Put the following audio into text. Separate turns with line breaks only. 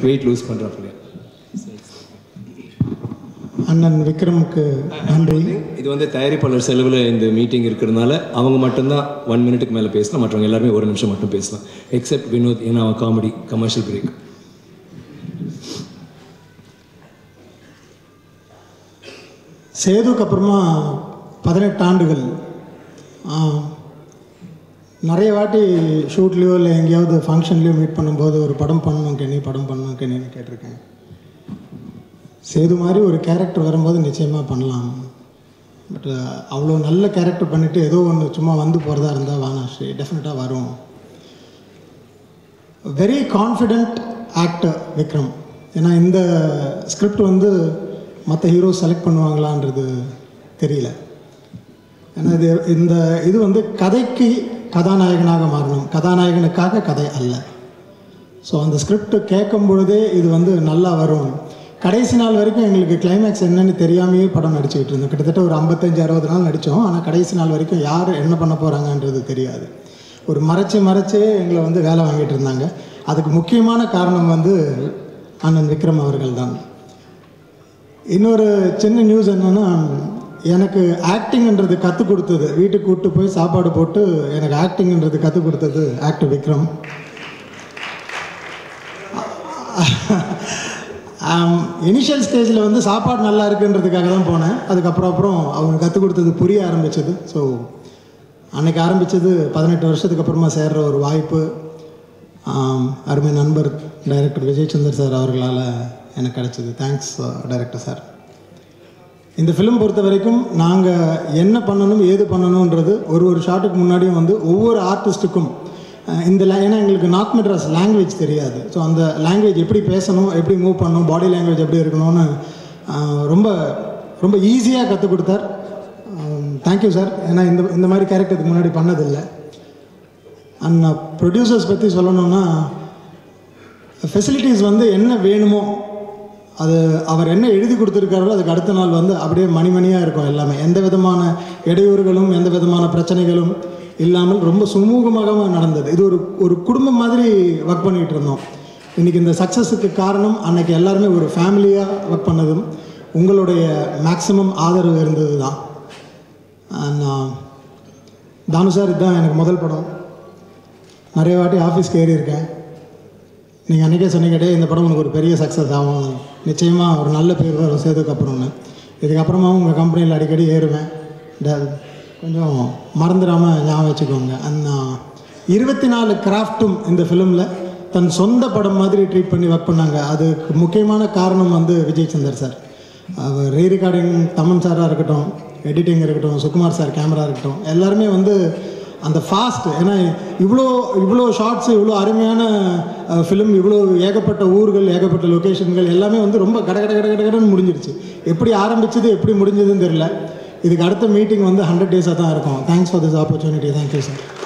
Wait loose பண்ணுறாப்புல.
அண்ணன் விக்ரமுக்கு நன்றி.
இது வந்து தயாரிப்பாளர் செலவில் இந்த மீட்டிங் இருக்கிறதுனால அவங்க மட்டும்தான் 1 மினிட்டுக்கு மேலே பேசலாம், மற்றவங்க எல்லாருமே 1 நிமிஷம் மட்டும் பேசலாம், எக்ஸப்ட் வினோத், ஏன்னா அவன் காமெடி. Commercial break.
சேதுக்கு அப்புறமா 18 ஆண்டுகள் நிறைய வாட்டி ஷூட்லேயோ இல்லை எங்கேயாவது ஃபங்க்ஷன்லேயோ மீட் பண்ணும்போது ஒரு படம் பண்ணணும் கென்னின்னு கேட்டிருக்கேன். சேது மாதிரி ஒரு கேரக்டர் வரும்போது நிச்சயமாக பண்ணலாம். பட் அவ்வளோ நல்ல கேரக்டர் பண்ணிவிட்டு ஏதோ ஒன்று சும்மா வந்து போகிறதா இருந்தால் வானாஸ்ரீ டெஃபினட்டாக வரும். Very confident actor Vikram. ஏன்னா இந்த ஸ்கிரிப்ட் வந்து மற்ற ஹீரோஸ் செலக்ட் பண்ணுவாங்களான்றது தெரியல. ஏன்னா இது வந்து கதைக்கு கதாநாயகனாக மாறணும், கதாநாயகனுக்காக கதை அல்ல. ஸோ அந்த ஸ்கிரிப்ட் கேட்கும் பொழுதே இது வந்து நல்லா வரும். கடைசி நாள் வரைக்கும் எங்களுக்கு கிளைமேக்ஸ் என்னன்னு தெரியாமையே படம் நடிச்சுக்கிட்டு இருந்தோம். கிட்டத்தட்ட ஒரு 55-60 நாள் நடித்தோம். ஆனால் கடைசி நாள் வரைக்கும் யார் என்ன பண்ண போகிறாங்கன்றது தெரியாது. ஒரு மறைச்சே எங்களை வந்து வேலை வாங்கிட்டு இருந்தாங்க. அதுக்கு முக்கியமான காரணம் வந்து அண்ணன் விக்ரம் அவர்கள் தான். இன்னொரு சின்ன நியூஸ் என்னென்னா, எனக்கு ஆக்டிங்ன்றது கற்றுக் கொடுத்தது, வீட்டுக்கு கூப்பிட்டு போய் சாப்பாடு போட்டு எனக்கு ஆக்டிங்ன்றது கற்றுக் கொடுத்தது ஆக்டர் விக்ரம். இனிஷியல் ஸ்டேஜில் வந்து சாப்பாடு நல்லா இருக்குன்றதுக்காக தான் போனேன். அதுக்கப்புறம் அவங்க கற்றுக் கொடுத்தது புரிய ஆரம்பித்தது. ஸோ அன்றைக்கி ஆரம்பித்தது 18 வருஷத்துக்கு அப்புறமா சேர்கிற ஒரு வாய்ப்பு அருமை நண்பர் டைரக்டர் விஜய் சந்தர் சார் அவர்களால் எனக்கு கிடச்சிது. Thanks director sir. இந்த ஃபிலிம் பொறுத்த வரைக்கும் நாங்கள் என்ன பண்ணணும் ஏது பண்ணணுன்றது ஒரு ஷாட்டுக்கு முன்னாடியும் வந்து ஒவ்வொரு ஆர்டிஸ்ட்டுக்கும் ஏன்னா எங்களுக்கு நார்த் மெட்ராஸ் லாங்குவேஜ் தெரியாது. ஸோ அந்த லாங்குவேஜ் எப்படி பேசணும், எப்படி மூவ் பண்ணணும், பாடி லாங்குவேஜ் எப்படி இருக்கணும்னு ரொம்ப ரொம்ப ஈஸியாக கற்றுக் கொடுத்தார். Thank you sir. ஏன்னா இந்த மாதிரி கேரக்டருக்கு முன்னாடி பண்ணதில்லை. அண்ட் ப்ரொடியூசர்ஸ் பற்றி சொல்லணுன்னா, ஃபெசிலிட்டிஸ் வந்து என்ன வேணுமோ அது அவர் என்ன எழுதி கொடுத்துருக்காரோ அதுக்கு அடுத்த நாள் வந்து அப்படியே மணிமணியாக இருக்கும். எல்லாமே எந்த விதமான இடையூறுகளும் எந்த விதமான பிரச்சனைகளும் இல்லாமல் ரொம்ப சுமூகமாக நடந்தது. இது ஒரு குடும்பம் மாதிரி ஒர்க் பண்ணிகிட்டு இருந்தோம். இன்றைக்கி இந்த சக்ஸஸுக்கு காரணம் அன்றைக்கி எல்லாருமே ஒரு ஃபேமிலியாக ஒர்க் பண்ணதும் உங்களுடைய மேக்ஸிமம் ஆதரவு இருந்தது தான். தானு சார், இதுதான் எனக்கு முதல் படம். நிறைய வாட்டி ஆஃபீஸ்க்கு ஏறி இருக்கேன். நீங்கள் அன்றைக்கே சொன்னீங்கடே இந்த படம் உனக்கு ஒரு பெரிய சக்ஸஸ் ஆகும், நிச்சயமாக ஒரு நல்ல பேர் வரும் சேதுக்கப்புறம்னு. இதுக்கப்புறமாவும் உங்கள் கம்பெனியில் அடிக்கடி ஏறுவேன், கொஞ்சம் மறந்துடாமல் ஞாபகம் வச்சுக்கோங்க. அந்த 24 கிராஃப்ட்டும் இந்த ஃபிலிமில் தன் சொந்த படம் மாதிரி ட்ரீட் பண்ணி ஒர்க் பண்ணாங்க. அதுக்கு முக்கியமான காரணம் வந்து Vijay Chander sir. Re recording Thaman சாராக இருக்கட்டும், எடிட்டிங் இருக்கட்டும், சுகுமார் சார் கேமரா இருக்கட்டும், எல்லாருமே வந்து அந்த ஃபாஸ்ட். ஏன்னா இவ்வளோ ஷார்ட்ஸு, இவ்வளோ அருமையான ஃபிலிம், இவ்வளோ ஏகப்பட்ட ஊர்கள், ஏகப்பட்ட லொக்கேஷன்கள் எல்லாமே வந்து ரொம்ப கடன்னு முடிஞ்சிடுச்சு. எப்படி ஆரம்பிச்சது எப்படி முடிஞ்சதுன்னு தெரியல. இதுக்கு அடுத்த மீட்டிங் வந்து 100 டேஸாக தான் இருக்கும். Thanks for this opportunity. Thank you sir.